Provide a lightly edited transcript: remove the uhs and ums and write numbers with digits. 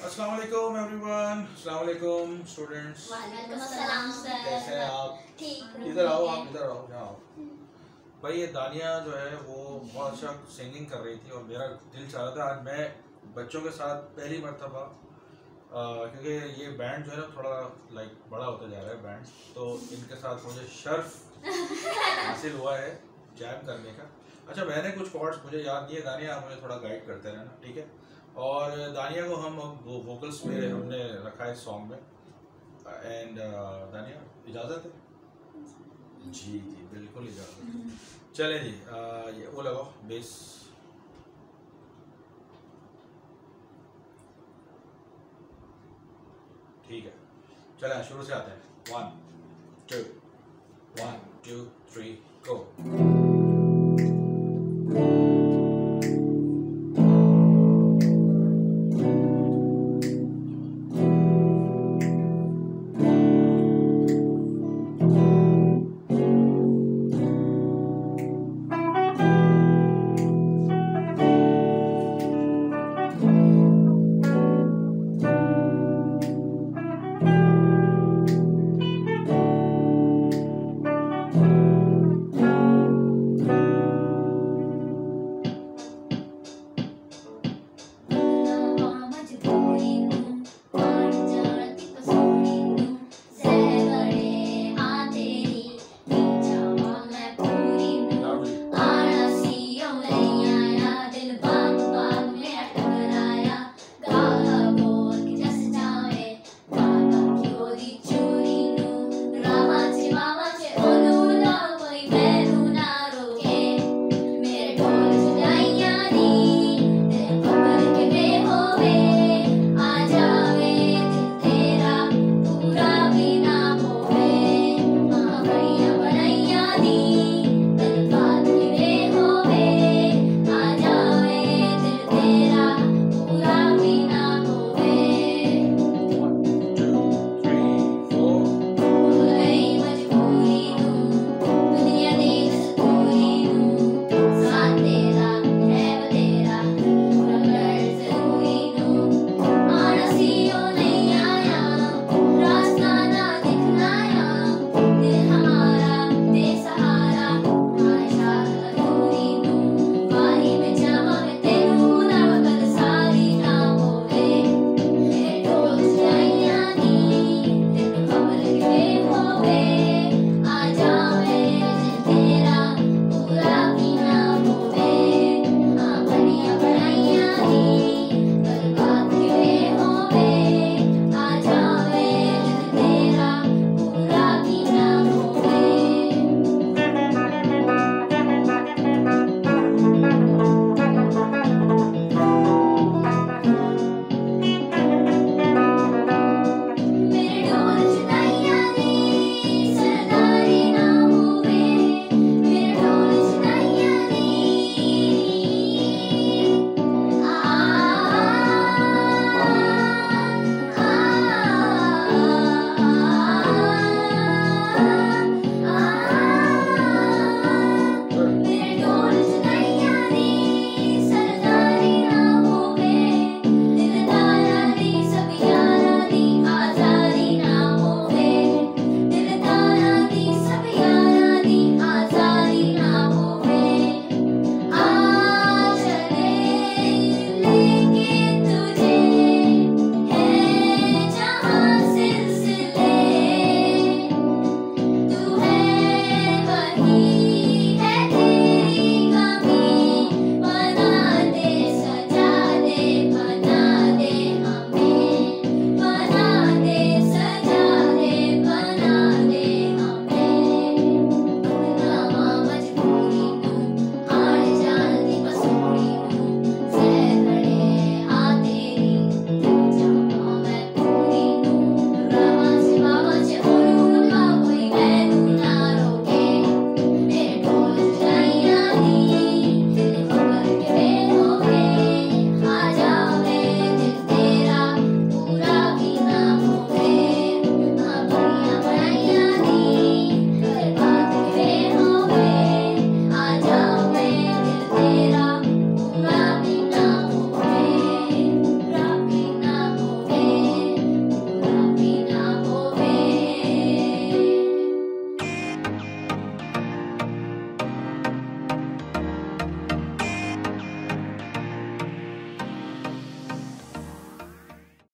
अस्सलाम वालेकुम एवरीवन, अस्सलाम वालेकुम स्टूडेंट्स। वालेकुम अस्सलाम सर। कैसे हैं आप? ठीक। इधर आओ, आप इधर आओ, यहाँ आओ। भाई ये दानिया जो है वो बहुत अच्छा सिंगिंग कर रही थी और मेरा दिल चाह रहा था आज मैं बच्चों के साथ पहली मरतबा, क्योंकि ये बैंड जो है ना थोड़ा लाइक बड़ा होता जा रहा है बैंड, तो इनके साथ मुझे शर्फ हासिल हुआ है जैम करने का। अच्छा, मैंने कुछ कॉर्ड्स मुझे याद नहीं है, दानिया आप मुझे थोड़ा गाइड करते रहना, ठीक है? और दानिया को हम वो वोकल्स में हमने रखा है सॉन्ग में। एंड दानिया इजाज़त है? जी जी बिल्कुल इजाज़त है। चले जी, ये वो लगाओ बेस। ठीक है, चले शुरू से आते हैं। 1 2 1 2 3 गो।